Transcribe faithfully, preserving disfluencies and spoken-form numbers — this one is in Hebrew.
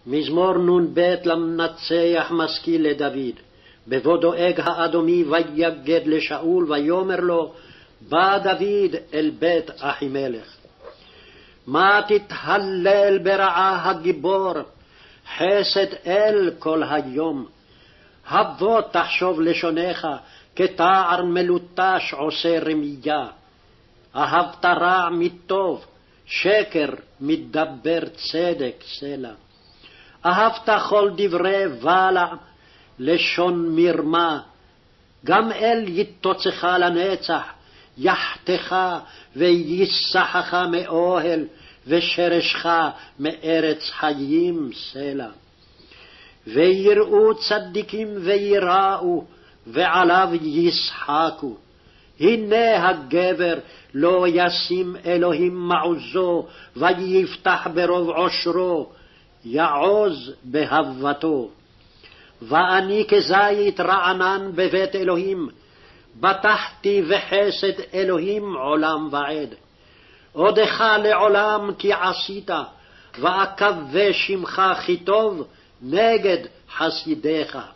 מזמור נ"ב למנצח משכיל לדוד. בבוא דואג האדומי ויגד לשאול ויאמר לו, בא דוד אל בית אחימלך. מה תתהלל ברעה הגיבור, חסד אל כל היום. הבוא תחשוב לשונך, כתער מלוטש עושה רמייה. אהבת רע מטוב, שקר מדבר צדק סלע. אהבת כל דברי בלע, לשון מרמה. גם אל יתוצך לנצח, יחתך ויסחך מאוהל, ושרשך מארץ חיים סלע. ויראו צדיקים ויראו, ועליו ישחקו. הנה הגבר לא ישים אלוהים מעוזו, ויפתח ברוב עושרו, יעוז בהבתו. ואני כזית רענן בבית אלוהים, בטחתי בחסד אלוהים עולם ועד. עודך לעולם כי עשית, ואקווה שמך כי טוב נגד חסידיך.